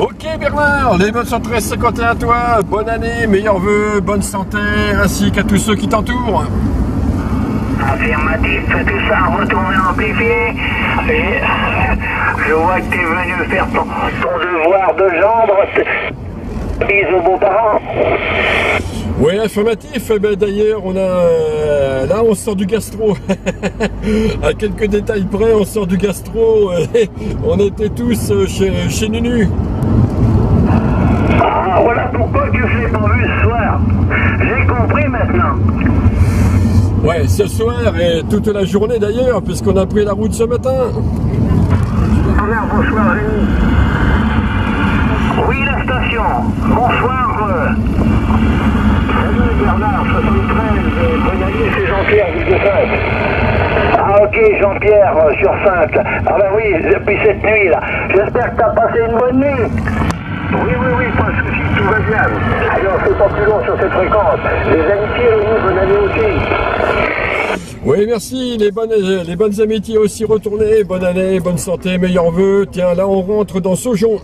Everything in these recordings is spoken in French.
Ok Bernard, les bonnes 1351 à toi, bonne année, meilleurs vœux, bonne santé, ainsi qu'à tous ceux qui t'entourent. Affirmatif, tout ça retourné amplifié. Je vois que tu es venu faire ton devoir de gendre. Bisous aux beaux-parents. Oui, affirmatif. Eh ben, d'ailleurs, on a là, on sort du gastro. À quelques détails près, on sort du gastro. On était tous chez Nunu. Ah, voilà pourquoi tu ne l'ai pas vu ce soir. J'ai compris maintenant. Ouais, ce soir et toute la journée d'ailleurs, puisqu'on a pris la route ce matin. Alors, bonsoir Rémi. Oui, la station. Bonsoir. Salut Bernard, 73, bonne année, c'est Jean-Pierre, ville de Sainte. Ah ok, Jean-Pierre, sur Sainte. Ah ben oui, depuis cette nuit là. J'espère que tu as passé une bonne nuit. Oui, pas de soucis, tout va bien. Alors, c'est pas plus long sur cette fréquence. Les amitiés, Rémi, bonne année aussi. Oui, merci, les bonnes amitiés aussi retournées, bonne année, bonne santé, meilleurs vœux. Tiens, là on rentre dans Saujon.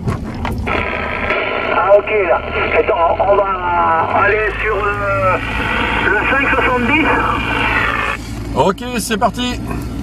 Ah ok, là. Attends, on va aller sur le 570. Ok, c'est parti.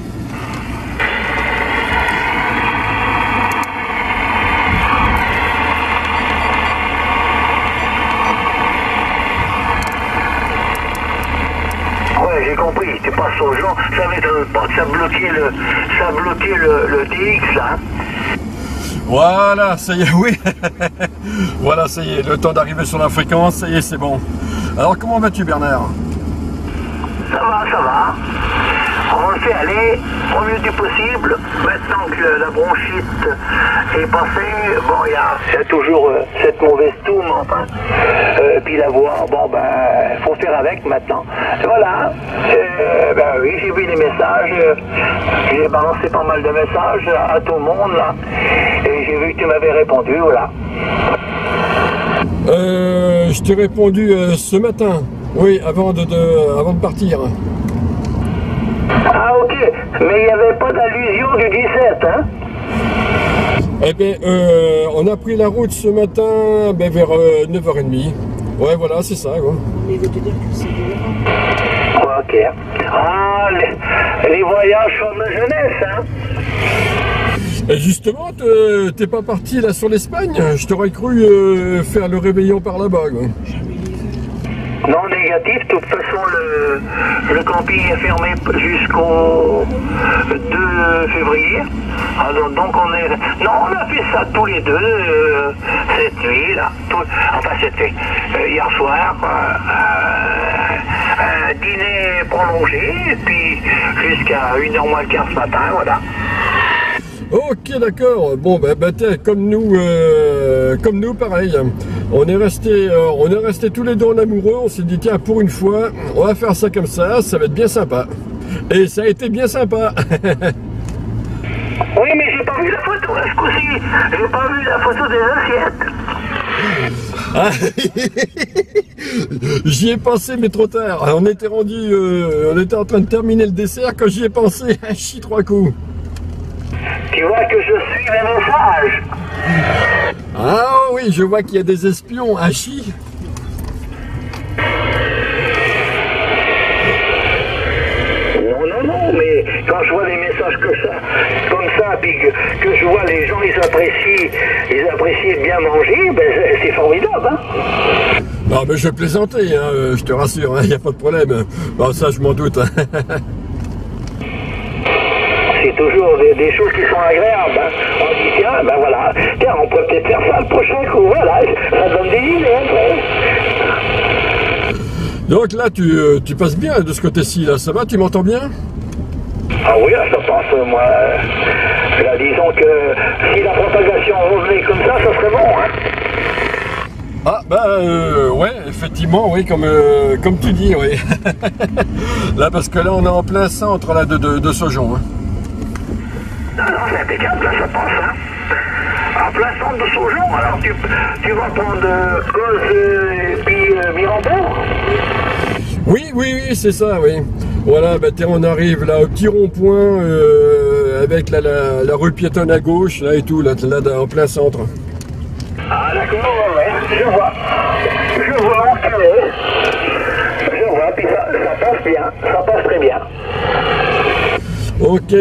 J'ai compris, tu passes au gens, ça m'étonne pas, ça bloquait le TX là. Voilà, ça y est, oui. Voilà, ça y est, le temps d'arriver sur la fréquence, ça y est, c'est bon. Alors, comment vas-tu, Bernard? Ça va. On le fait aller au mieux du possible. Maintenant que la bronchite est passée, bon, il y a toujours cette mauvaise toux, enfin. Puis la voix, bon, ben, faut faire avec maintenant. Et voilà. Ben oui, j'ai vu les messages. J'ai balancé pas mal de messages à tout le monde, là. Et j'ai vu que tu m'avais répondu, voilà. Je t'ai répondu ce matin. Oui, avant de partir. Ah ok, mais il n'y avait pas d'allusion du 17, hein? Eh bien, on a pris la route ce matin vers 9h30. Ouais, voilà, c'est ça, quoi. Mais il veut te dire que c'est délirant. Ok. Ah, les voyages sont de jeunesse, hein? Et justement, t'es pas parti là sur l'Espagne? Je t'aurais cru faire le réveillon par là-bas, quoi. Non négatif, de toute façon le camping est fermé jusqu'au 2 février. Alors, donc on a fait ça tous les deux cette nuit là. Hier soir, un dîner prolongé, et puis jusqu'à 1h moins le quart ce matin, voilà. Ok, d'accord. Bon, tiens, comme nous, pareil. On est restés tous les deux en amoureux. On s'est dit, tiens, pour une fois, on va faire ça comme ça va être bien sympa. Et ça a été bien sympa. Oui, mais j'ai pas vu la photo, là, ce coup-ci. J'ai pas vu la photo des assiettes. J'y ai pensé, mais trop tard. On était en train de terminer le dessert quand j'y ai pensé. Chi 3 coups. Tu vois que je suis les messages. Ah oui, je vois qu'il y a des espions à Chi. Non, mais quand je vois des messages comme ça, puis que je vois les gens, ils apprécient de bien manger, ben c'est formidable, hein. Non, mais je plaisantais, hein, je te rassure, il n'y a pas de problème. Bon, ça, je m'en doute. C'est toujours des choses qui sont agréables, hein. On dit, tiens, ben voilà, tiens, on peut peut-être faire ça le prochain coup, voilà, ça donne des idées après. Donc là, tu passes bien de ce côté-ci, là, ça va, tu m'entends bien? Ah oui, là, ça passe, moi. Là, disons que si la propagation revenait comme ça serait bon, hein. Ah, ouais, effectivement, oui, comme tu dis, oui. Là, parce que là, on est en plein centre, là, de Saujon, hein. Non, c'est impeccable, là, ça passe, hein. En plein centre de Saujon, alors tu vas prendre Cause et puis Mirambourg. Oui, c'est ça, oui. Voilà, on arrive là au petit rond-point avec la rue piétonne à gauche, là et tout, là en plein centre. Ah d'accord, ouais, je vois où tu es. Je vois, puis ça passe bien, ça passe très bien. Ok,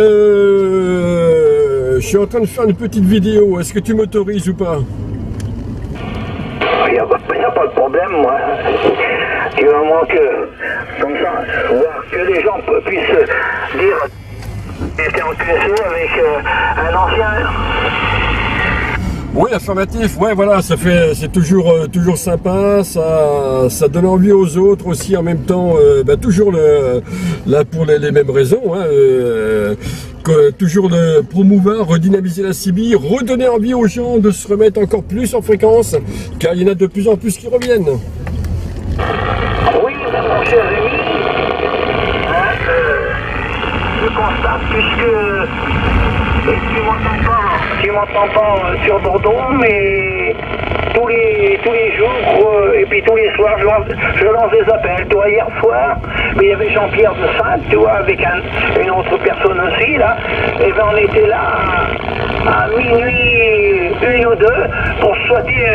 je suis en train de faire une petite vidéo, est-ce que tu m'autorises ou pas? Il n'y a pas de problème, moi. Du moment que, comme ça, voir que les gens puissent dire j'étais en QSO avec un ancien. Oui, affirmatif, ouais, voilà, c'est toujours sympa, ça donne envie aux autres aussi en même temps, toujours là pour les mêmes raisons, hein, toujours promouvoir, redynamiser la CB, redonner envie aux gens de se remettre encore plus en fréquence, car il y en a de plus en plus qui reviennent. Oui, mon cher ami, je constate puisque tu m'entends pas sur Bordeaux, mais tous les jours et puis tous les soirs je lance des appels. Tu vois, hier soir, mais il y avait Jean-Pierre de Sainte, tu vois, avec une autre personne aussi là, et ben on était là à minuit 1 ou 2 pour souhaiter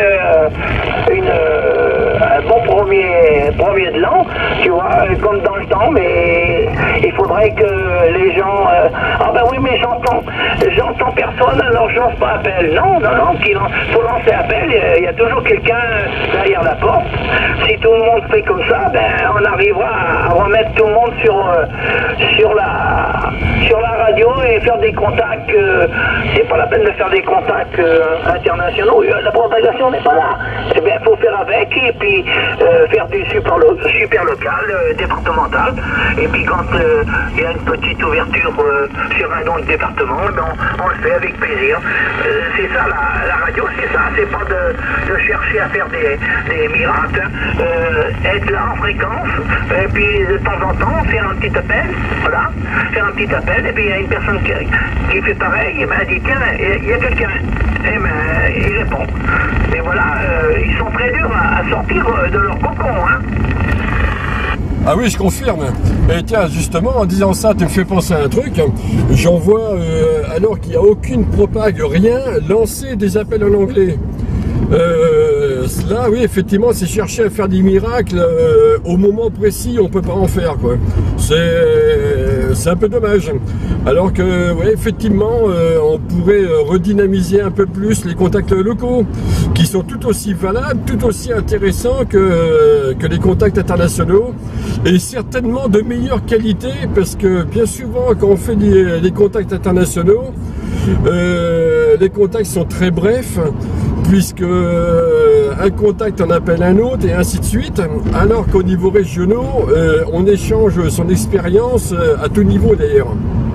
un bon premier de l'an, tu vois, comme dans le temps, mais il faudrait que les gens ah ben oui, mais j'entends personne, alors je lance pas appel. Non, il faut lancer appel, il y a toujours quelqu'un derrière la porte. Si tout le monde fait comme ça, ben on arrivera à remettre tout le monde sur la radio et faire des contacts. C'est pas la peine de faire des contacts internationaux, la propagation n'est pas là. Eh bien, il faut faire avec et puis faire du super local, départemental. Et puis quand il y a une petite ouverture sur un autre département, ben on le fait avec plaisir. C'est ça la radio, c'est ça, c'est pas de chercher à faire des miracles, être là en fréquence, et puis de temps en temps faire un petit appel, voilà, faire un petit appel, et puis il y a une personne qui fait pareil, et ben elle dit tiens, il y a quelqu'un, et ben il répond. Mais voilà, ils sont très durs à sortir de leur cocon, hein. Ah oui, je confirme. Et tiens, justement, en disant ça, tu me fais penser à un truc. J'en vois, alors qu'il n'y a aucune propague, rien, lancer des appels en anglais. Là, oui, effectivement, c'est chercher à faire des miracles au moment précis, on peut pas en faire, quoi. C'est un peu dommage. Alors que, ouais, effectivement, on pourrait redynamiser un peu plus les contacts locaux, qui sont tout aussi valables, tout aussi intéressants que les contacts internationaux, et certainement de meilleure qualité, parce que bien souvent, quand on fait des contacts internationaux, les contacts sont très brefs, puisque un contact en appelle un autre et ainsi de suite, alors qu'au niveau régional, on échange son expérience à tout niveau d'ailleurs.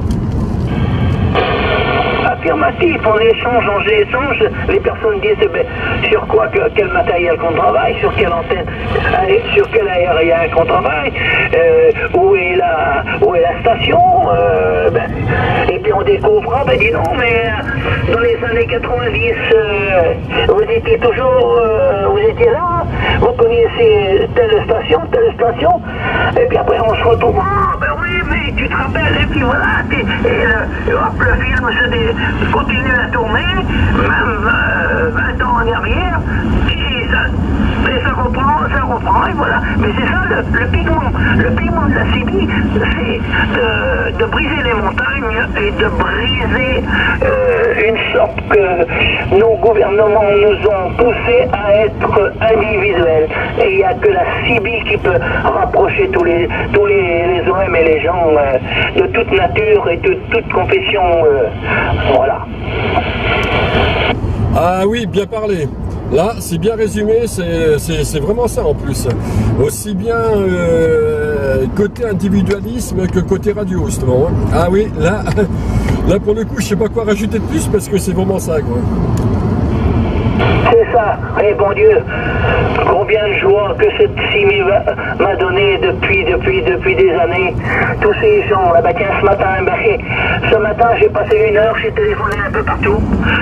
Affirmatif, on échange, les personnes disent sur quoi, quel matériel qu'on travaille, sur quelle antenne, sur quel aérien qu'on travaille, où est la station, et puis on découvre, dis non, mais dans les années 90, vous étiez toujours, vous étiez là, vous connaissez telle station, et puis après on se retrouve, oui, mais tu te rappelles, et puis voilà, et hop, le film continue à tourner, même 20 ans en arrière, et ça reprend, et voilà. Mais c'est ça le pigment de la CB, c'est de briser les montagnes et de briser une sorte que nos gouvernements nous ont poussé à être individuels. Et il n'y a que la CB qui peut rapprocher tous les hommes et les gens de toute nature et de toute confession. Voilà. Ah oui, bien parlé. Là, c'est bien résumé, c'est vraiment ça en plus. Aussi bien côté individualisme que côté radio, justement. Ah oui, là pour le coup, je sais pas quoi rajouter de plus parce que c'est vraiment ça, quoi. C'est ça, et bon Dieu, combien de joie que cette CB m'a donné depuis des années. Tous ces gens, tiens, ce matin j'ai passé 1 heure, j'ai téléphoné un peu partout,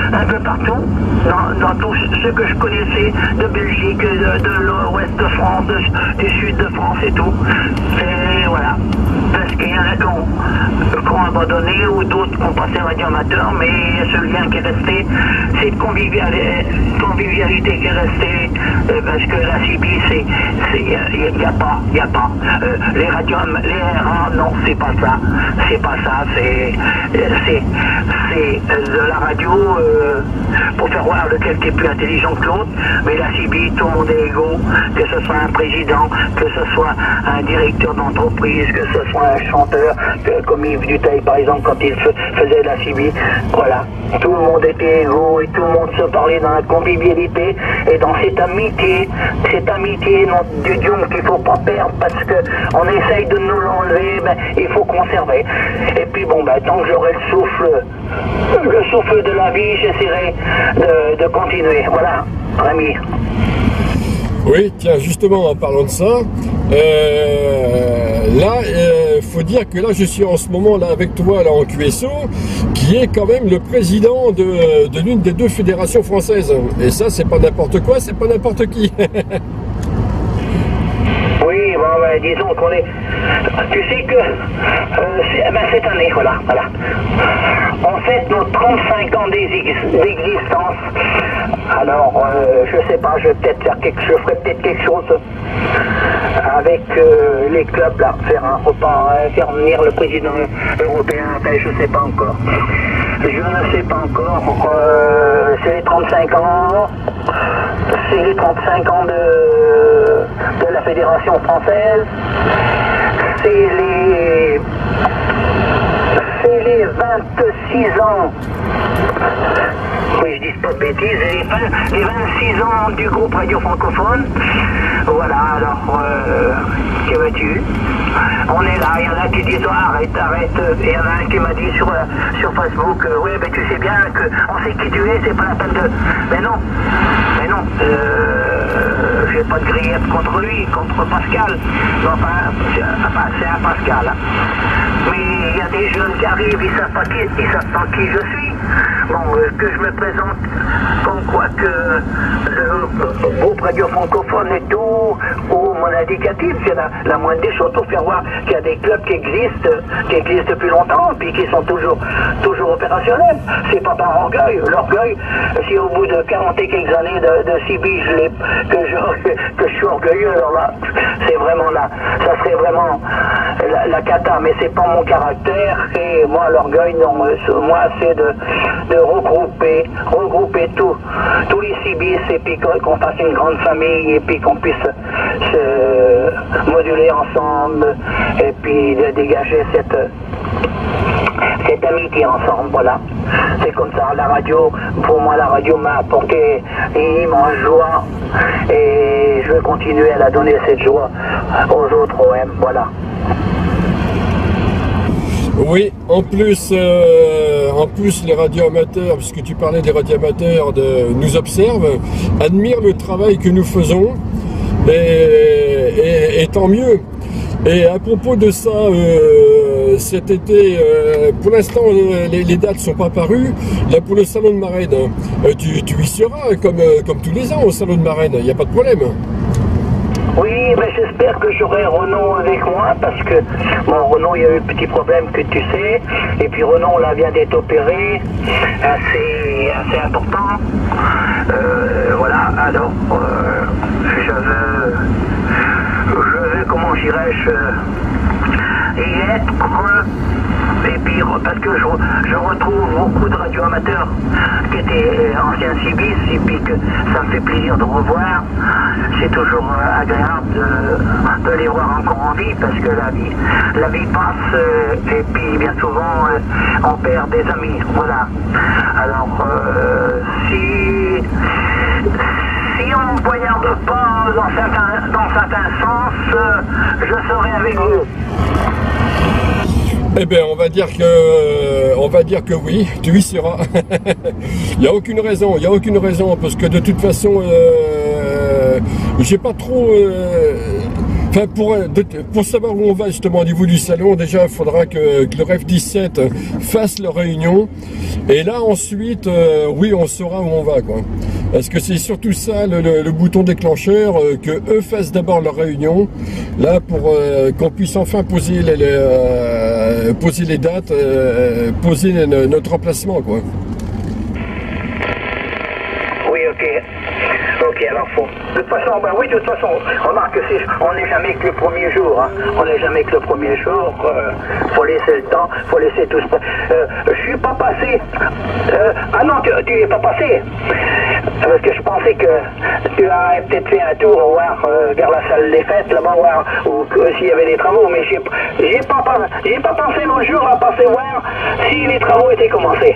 dans tout ce que je connaissais de Belgique, de l'ouest de France, du sud de France et tout. Et voilà, parce qu'il y en a qui ont abandonné ou d'autres qui ont passé radio amateur, mais ce lien qui est resté, cette convivialité qui est restée, parce que la CB, il n'y a pas. Les radios, les RA, non, c'est pas ça. C'est pas ça, c'est de la radio pour faire voir lequel qui est plus intelligent que l'autre, mais la CB, tout le monde est égaux, que ce soit un président, que ce soit un directeur d'entreprise, que ce soit un chanteur, comme Yves Duteil par exemple quand il faisait la CB, voilà, tout le monde était égaux et tout le monde se parlait dans la convivialité et dans cette amitié nom du Dieu qu'il ne faut pas perdre parce qu'on essaye de nous l'enlever, ben, il faut conserver. Et puis bon, ben, tant que j'aurai le souffle de la vie, j'essaierai de continuer. Voilà, Rémi. Oui, tiens, justement, en parlant de ça, là, faut dire que là, je suis en ce moment là avec toi là en QSO, qui est quand même le président de l'une des deux fédérations françaises. Et ça, c'est pas n'importe quoi, c'est pas n'importe qui. Oui, bon, ben, disons qu'on est... Tu sais que cette année, voilà. On fête nos 35 ans d'existence. Alors, je sais pas, je ferai peut-être quelque chose avec les clubs, là, faire un repas, faire venir le président européen, enfin, je sais pas encore. Je ne sais pas encore. C'est les 35 ans. C'est les 35 ans de la Fédération française. C'est les 26 ans. Oui, je dis pas de bêtises. Les 26 ans du groupe radio francophone. Voilà, alors, que veux-tu? On est là, il y en a qui disent oh, arrête. Et il y en a un qui m'a dit sur Facebook, oui, mais tu sais bien qu'on sait qui tu es, c'est pas la peine de... Mais non, je vais pas de grief contre lui, contre Pascal. Enfin, c'est un Pascal. Hein. Mais il y a des jeunes qui arrivent, ils savent pas qui je suis. Bon, que je me présente comme quoi que le groupe radio francophone et tout, ou mon indicatif, c'est la moindre des choses pour faire voir qu'il y a des clubs qui existent depuis longtemps, puis qui sont toujours opérationnels. C'est pas par orgueil. L'orgueil, si au bout de 40 et quelques années de CB, que je suis orgueilleux, alors là, c'est vraiment là, ça serait vraiment la cata, mais c'est pas mon caractère, et moi l'orgueil, non, moi c'est de regrouper tous les CBs, et puis qu'on fasse une grande famille, et puis qu'on puisse se moduler ensemble, et puis de dégager cette amitié ensemble, voilà. C'est comme ça, la radio, pour moi la radio m'a apporté une immense joie, et je veux continuer à la donner cette joie aux autres OM, voilà. Oui, en plus les radios amateurs, puisque tu parlais des radios amateurs, nous observent, admirent le travail que nous faisons, et tant mieux. Et à propos de ça, cet été, pour l'instant les dates sont pas parues, là pour le salon de Marennes, tu y seras comme tous les ans au salon de Marennes, il n'y a pas de problème. Oui, mais j'espère que j'aurai Renaud avec moi parce que, bon, Renaud, il y a eu un petit problème que tu sais, et puis Renaud, là, vient d'être opéré, assez important. Voilà, alors, je veux, comment dirais-je, y être, et puis parce que je retrouve beaucoup de radio amateurs qui étaient anciens CBis, et puis que ça me fait plaisir de revoir. C'est toujours agréable de les voir encore en vie, parce que la vie passe, et puis bien souvent on perd des amis, voilà. Alors si on ne poignarde pas dans certains sens, je serai avec vous. Eh bien, on va dire que oui, tu y seras. Il n'y a aucune raison, parce que de toute façon, j'ai pas trop. Enfin, pour savoir où on va justement au niveau du salon, déjà, il faudra que le REF 17 fasse leur réunion. Et là, ensuite, oui, on saura où on va, quoi. Parce que c'est surtout ça le bouton déclencheur, que eux fassent d'abord leur réunion, là pour qu'on puisse enfin poser poser les dates, poser notre emplacement, quoi. Oui, ok. Ok, alors faut. De toute façon, ben oui, de toute façon, remarque que on n'est jamais que le premier jour, hein. On n'est jamais que le premier jour. Faut laisser le temps, faut laisser tout ça. Je suis pas passé. Ah non, tu es pas passé. Parce que je pensais que tu as peut-être fait un tour voir vers la salle des fêtes là-bas, voir s'il y avait des travaux, mais j'ai pas pensé l'autre jour à passer voir si les travaux étaient commencés.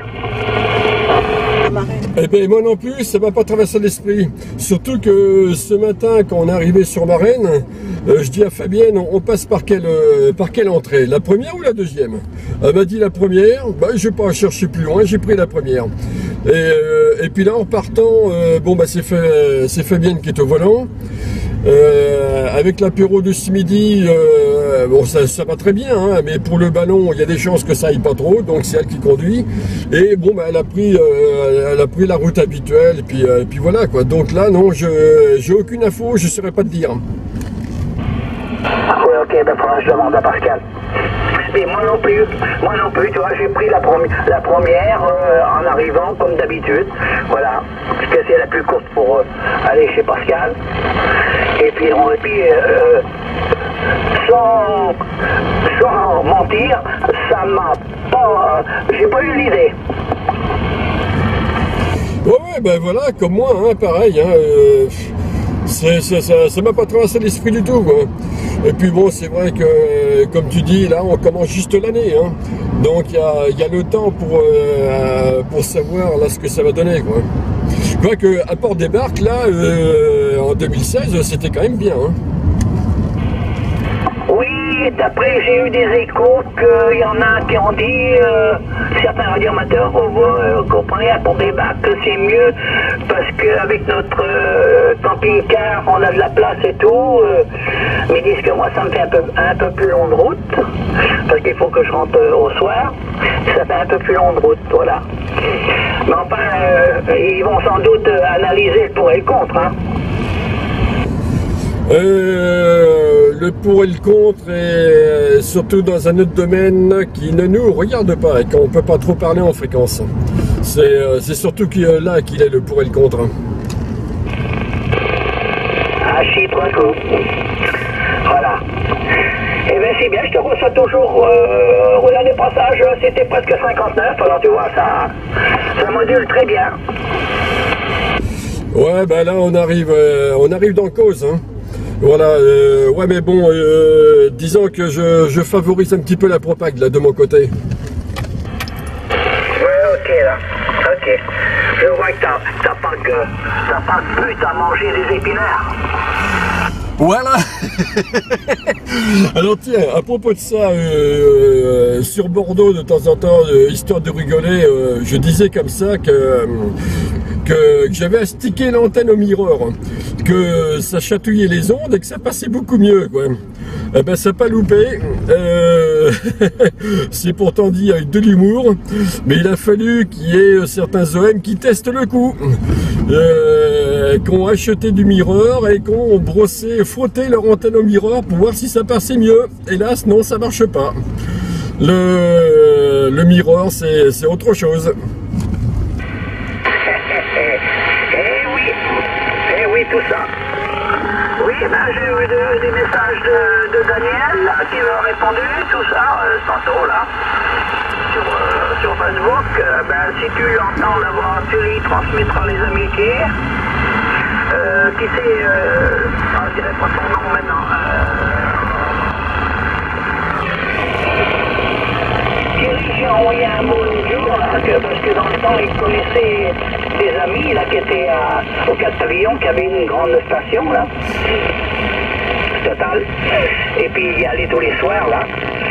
Eh bien, moi non plus, ça m'a pas traversé l'esprit. Surtout que ce matin, quand on est arrivé sur Marennes, je dis à Fabienne, on passe par quelle entrée? La première ou la deuxième? Elle m'a dit la première, bah, je vais pas chercher plus loin, j'ai pris la première. Et puis là, en partant, bon, bah, c'est Fabienne qui est au volant. Avec l'apéro de ce midi, bon, ça va très bien, hein, mais pour le ballon, il y a des chances que ça aille pas trop, donc c'est elle qui conduit. Et bon, bah, elle a pris la route habituelle, et puis voilà, quoi. Donc là, non, j'ai aucune info, je saurais pas te dire. Oui, ok, ben faudra que je demande à Pascal. Mais moi non plus, tu vois, j'ai pris la première en arrivant comme d'habitude, voilà, parce que c'est la plus courte pour aller chez Pascal. Et puis sans mentir, ça m'a pas, j'ai pas eu l'idée. Ouais, ben voilà, comme moi, hein, pareil, hein, ça m'a pas traversé l'esprit du tout, quoi. Et puis bon, c'est vrai que, comme tu dis, là, on commence juste l'année, hein. Donc il y a le temps pour savoir là ce que ça va donner, quoi. Quoique, à Port-des-Barques, là, en 2016, c'était quand même bien, hein. Oui, d'après, j'ai eu des échos qu'il y en a qui ont dit, certains radioamateurs, comprenez à Port-des-Barques que c'est mieux parce qu'avec notre camping-car, on a de la place et tout. Mais ils disent que moi, ça me fait un peu plus long de route parce qu'il faut que je rentre au soir. Ça fait un peu plus long de route, voilà. Mais enfin, ils vont sans doute analyser le pour et le contre, hein. Le pour et le contre, et surtout dans un autre domaine qui ne nous regarde pas et qu'on ne peut pas trop parler en fréquence. C'est surtout là qu'il est le pour et le contre. Ah, Chypre, un coup. Voilà. Eh bien, c'est bien, je te reçois toujours au dernier passage, c'était presque 59, alors tu vois, ça module très bien. Ouais, ben là, on arrive dans cause, hein. Voilà, ouais, mais bon, disons que je favorise un petit peu la propagande, là, de mon côté. Ouais, ok, là, ok. Je vois que t'as pas de but à manger des épinards. Voilà. Alors tiens, à propos de ça, sur Bordeaux, de temps en temps, histoire de rigoler, je disais comme ça que j'avais astiqué l'antenne au mirror, que ça chatouillait les ondes et que ça passait beaucoup mieux, quoi. Eh ben, ça n'a pas loupé. C'est pourtant dit avec de l'humour, mais il a fallu qu'il y ait certains OM qui testent le coup, qui ont acheté du mirror et qui ont frotté leur antenne au mirror pour voir si ça passait mieux. Hélas, non, ça marche pas. Le mirror, c'est autre chose. Tout ça. Oui, ben, j'ai eu des messages de Daniel là, qui m'a répondu, tout ça, tantôt là, sur Facebook. Ben, si tu entends la voix, tu lui transmettras les amitiés. Qui c'est, je dirais pas son nom maintenant. J'ai envoyé un mot l'autre jour, là, parce que dans le temps, il connaissait des amis là, qui étaient au Cap-Pavillon, qui avaient une grande station là, Total. Et puis il y allait tous les soirs là.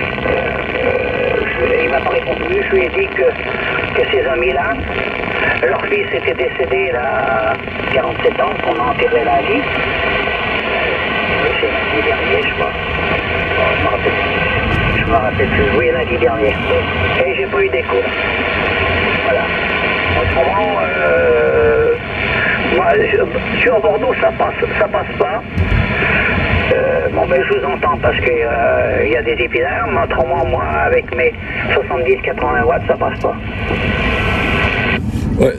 Il m'a pas répondu, je lui ai dit que ces amis-là, leur fils était décédé là, à 47 ans, qu'on a enterré la vie. C'est lundi dernier, je crois. Je me rappelle plus. Oui, lundi dernier. Et j'ai pas eu d'écho. Voilà. Autrement, moi sur Bordeaux, ça passe pas. Bon, ben, je vous entends parce que il y a des épilaires, mais autrement, moi, avec mes 70-80 watts, ça passe pas. Ouais.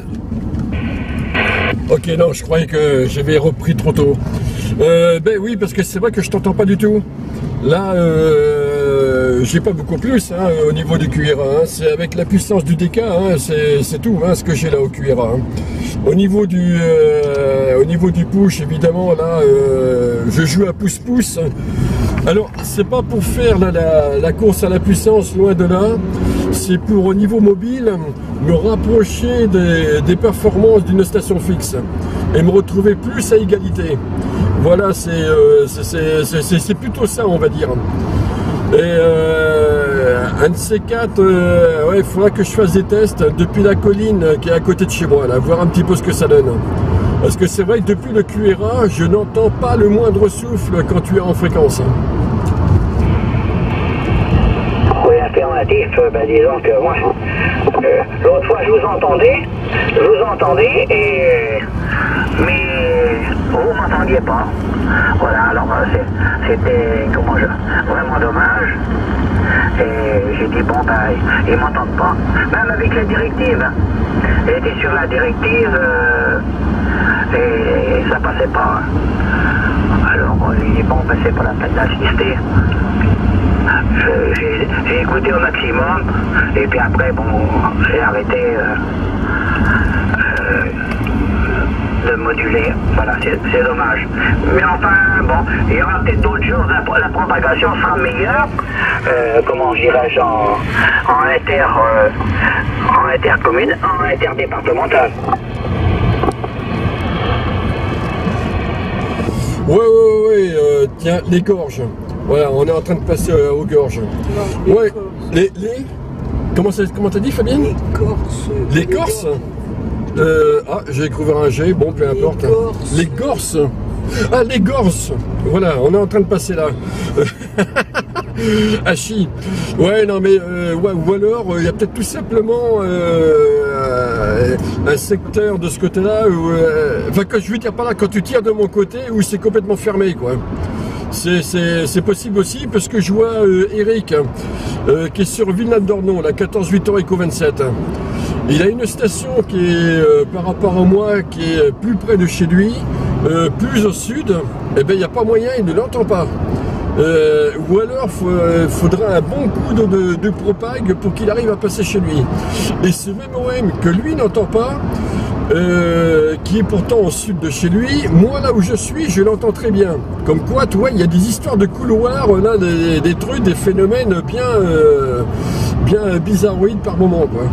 Ok, non, je croyais que j'avais repris trop tôt. Ben oui, parce que c'est vrai que je t'entends pas du tout. Là, j'ai pas beaucoup plus hein, au niveau du QRA. Hein. C'est avec la puissance du DK, hein, c'est tout hein, ce que j'ai là au QRA. Hein. Au niveau du push, évidemment, là, je joue à pouce-pouce. Alors, c'est pas pour faire la course à la puissance, loin de là. C'est pour, au niveau mobile, me rapprocher des performances d'une station fixe et me retrouver plus à égalité. Voilà, c'est plutôt ça, on va dire. Et un de ces quatre, ouais, il faudra que je fasse des tests depuis la colline qui est à côté de chez moi, là, voir un petit peu ce que ça donne. Parce que c'est vrai que depuis le QRA, je n'entends pas le moindre souffle quand tu es en fréquence. Oui, alternatif, ben disons que moi, l'autre fois je vous entendais, mais vous m'entendiez pas. Voilà, alors c'était vraiment dommage. Et j'ai dit bon ben ils m'entendent pas. Même avec la directive. J'étais sur la directive et ça passait pas. Alors j'ai dit bon ben c'est pas la peine d'assister. J'ai écouté au maximum et puis après bon j'ai arrêté de moduler, voilà, c'est dommage. Mais enfin, bon, il y aura peut-être d'autres choses, la propagation sera meilleure, comment dirais-je, en interdépartemental. Ouais, tiens, les gorges. Voilà, on est en train de passer aux gorges. Non, ouais, les... Comment t'as dit, Fabienne? Les Corses. Les Corses? Ah, j'ai découvert un G, bon, peu importe. Les Gorses. Ah, les Gorses. Voilà, on est en train de passer là. Hachi. Ouais, non, mais, ouais, ou alors, il y a peut-être tout simplement un secteur de ce côté-là, enfin, quand je veux dire par là, quand tu tires de mon côté, où c'est complètement fermé, quoi. C'est possible aussi, parce que je vois Eric, qui est sur Villeneuve-d'Ornon, la 14-8 Eco 27. Il a une station qui est, par rapport à moi, qui est plus près de chez lui, plus au sud, et bien il n'y a pas moyen, il ne l'entend pas. Ou alors faudra un bon coup de propag pour qu'il arrive à passer chez lui. Et ce même OM que lui n'entend pas, qui est pourtant au sud de chez lui, moi là où je suis, je l'entends très bien. Comme quoi, tu vois, il y a des histoires de couloirs, là, des trucs, des phénomènes bien bizarroïdes par moment, quoi.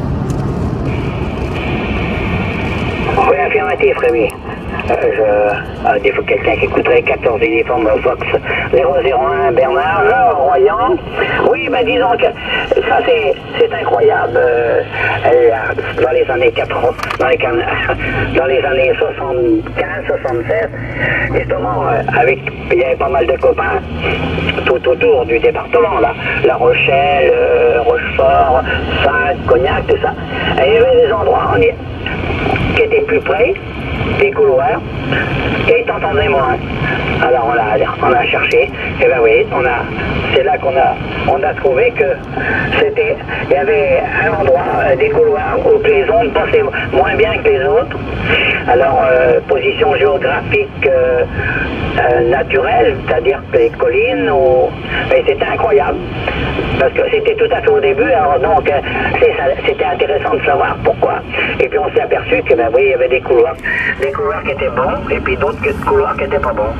Oui, affirmatif, Rémi. Des fois quelqu'un qui écouterait 14 uniformes Fox 001 Bernard, Royan. Oui, ben disons que ça c'est incroyable. Dans les années 80, dans les années 75, 76, justement, il y avait pas mal de copains tout autour du département, là. La Rochelle, Rochefort, Sainte, Cognac, tout ça. Et il y avait des endroits qui étaient plus près des couloirs et t'entendais moins. Alors on a cherché et ben oui, c'est là qu'on a trouvé que il y avait un endroit, des couloirs où les ondes passaient moins bien que les autres. Alors position géographique naturelle, c'est-à-dire que les collines, c'était incroyable parce que c'était tout à fait au début. Alors donc c'était intéressant de savoir pourquoi. Et puis on s'est aperçu que ben oui, il y avait des couloirs qui étaient bons et puis d'autres couloirs qui n'étaient pas bons.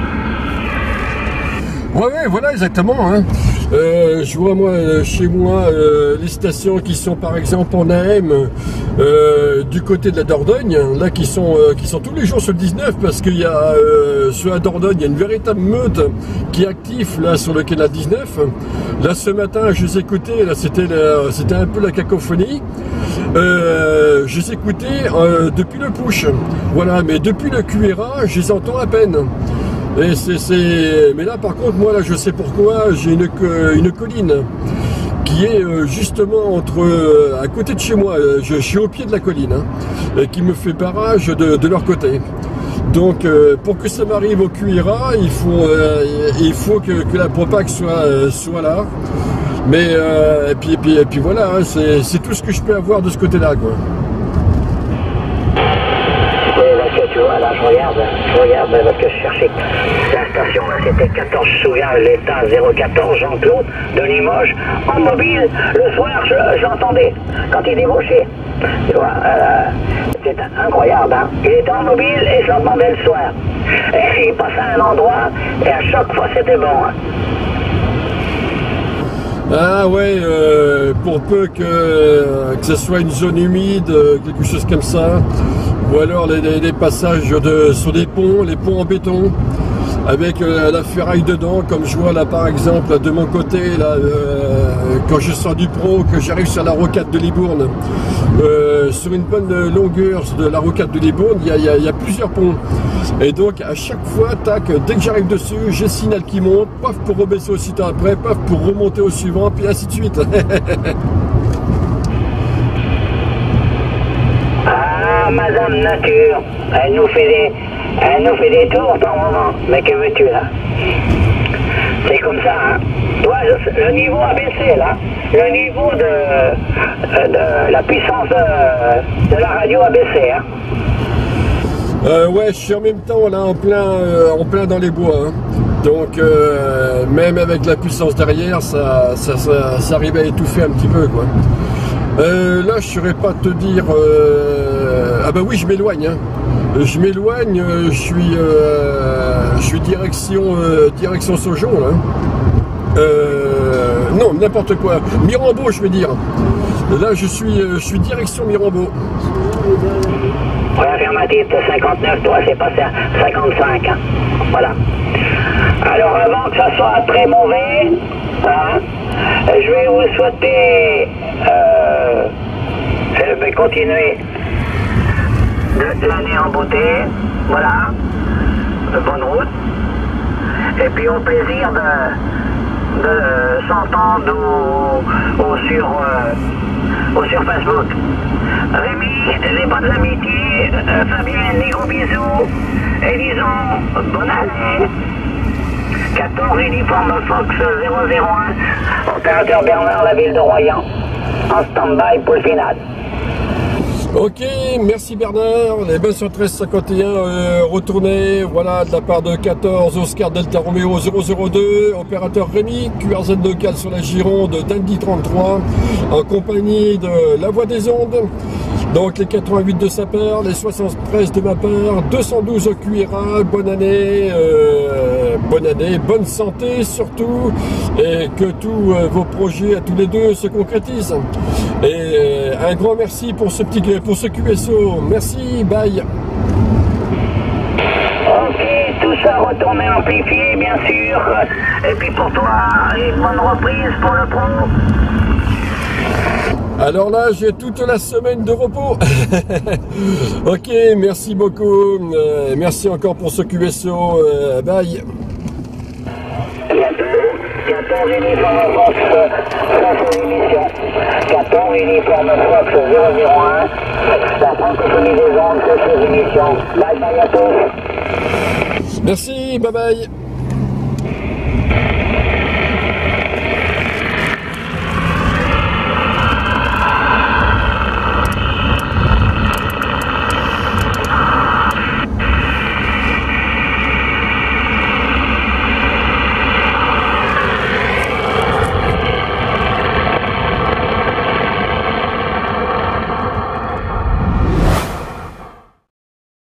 Ouais, voilà, exactement. Hein. Je vois moi chez moi les stations qui sont par exemple en AM du côté de la Dordogne, là qui sont tous les jours sur le 19 parce qu'il y a sur la Dordogne il y a une véritable meute qui est active là sur le canal 19. Là ce matin je les écoutais, là c'était un peu la cacophonie. Je les écoutais depuis le push, voilà, mais depuis le QRA je les entends à peine. Mais là par contre moi là je sais pourquoi, j'ai une colline qui est justement à côté de chez moi, je suis au pied de la colline, hein, et qui me fait barrage de leur côté. Donc pour que ça m'arrive au QRA, il faut que la propague soit là. Mais et puis voilà, hein, c'est tout ce que je peux avoir de ce côté-là, quoi. Tu vois, là, je regarde parce que je cherchais la station, là, c'était 14, je me souviens, l'état 014, Jean-Claude, de Limoges, en mobile, le soir, j'entendais, quand il débauchait, tu vois, c'était incroyable, hein. Il était en mobile et je l'entendais le soir, et il passait à un endroit, et à chaque fois, c'était bon, hein. Ah ouais, pour peu que ce soit une zone humide, quelque chose comme ça, ou alors les passages sur des ponts, les ponts en béton, avec la ferraille dedans, comme je vois là par exemple de mon côté, là, quand je sors du Pro, que j'arrive sur la rocade de Libourne, sur une bonne longueur de la rocade de Libourne, il y a plusieurs ponts. Et donc à chaque fois, tac, dès que j'arrive dessus, j'ai le signal qui monte, paf pour rebaisser aussitôt après, paf pour remonter au suivant, puis ainsi de suite. Ah, Madame Nature, elle nous fait des tours par moment. Mais que veux-tu là? C'est comme ça, hein. Toi, le niveau a baissé là. Le niveau de la puissance de la radio a baissé, hein. Ouais, je suis en même temps là en plein dans les bois, hein. Donc même avec la puissance derrière, ça arrive à étouffer un petit peu, quoi. Là, je saurais pas te dire. Ah bah oui, je m'éloigne, hein. Je m'éloigne. Je suis direction Saujon là. Non, n'importe quoi. Mirambeau, je vais dire. Là, je suis direction Mirambeau. Ouais, affirmatif, 59, toi c'est passé à 55, hein. Voilà. Alors avant que ça soit très mauvais, hein, je vais vous souhaiter continuer de l'année en beauté, voilà, bonne route, et puis au plaisir de s'entendre sur Facebook. Rémi, les bonnes amitiés, Fabienne, les gros bisous, et disons bonne année. 14 uniforme Fox 001, opérateur Bernard, la ville de Royan, en stand-by pour le final. Ok, merci Bernard, les bonnes sur 1351 retournées, voilà, de la part de 14 Oscar Delta Romeo 002, opérateur Rémi, QRZ local sur la Gironde d'Indy 33, en compagnie de La Voix des Ondes, donc les 88 de sa part, les 73 de ma part, 212 au QRA, bonne année, bonne santé surtout, et que tous vos projets à tous les deux se concrétisent. Et un grand merci pour ce QSO. Merci, bye. Ok, tout ça retourné amplifié, bien sûr. Et puis pour toi, une bonne reprise pour le Pro. Alors là, j'ai toute la semaine de repos. Ok, merci beaucoup. Merci encore pour ce QSO. Bye. 14 uniforme Fox, ça c'est l'émission. 14 uniforme Fox 001, la francophonie des ondes, c'est l'émission. Bye bye à tous. Merci, bye bye.